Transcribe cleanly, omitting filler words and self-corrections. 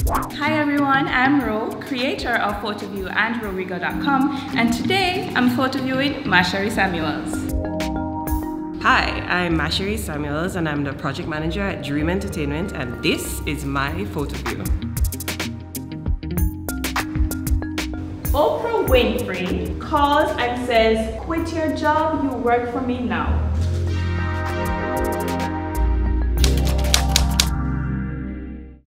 Hi everyone, I'm Ro, creator of PhotoView and rorigo.com, and today I'm photoviewing MACHERI Samuels. Hi, I'm MACHERI Samuels and I'm the project manager at Dream Entertainment, and this is my PhotoView. Oprah Winfrey calls and says, "Quit your job, you work for me now."